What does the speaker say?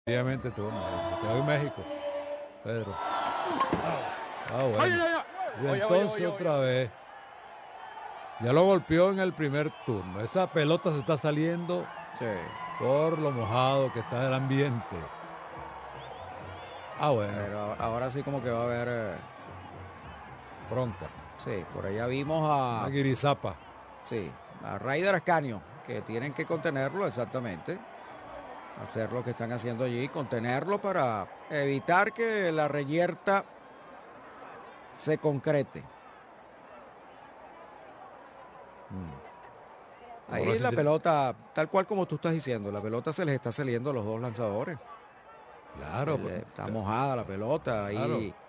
Obviamente tú, se quedó en México, Pedro. Bueno. Y entonces otra vez. Ya lo golpeó en el primer turno. Esa pelota se está saliendo por lo mojado que está el ambiente. Bueno. Pero ahora sí como que va a haber bronca. Sí, por allá vimos a Guirizapa. Sí, a Raider Ascanio, que tienen que contenerlo exactamente. Hacer lo que están haciendo allí, contenerlo para evitar que la reyerta se concrete. Ahí la pelota, tal cual como tú estás diciendo, la pelota se les está saliendo a los dos lanzadores. Claro. Está mojada la pelota. Claro. Ahí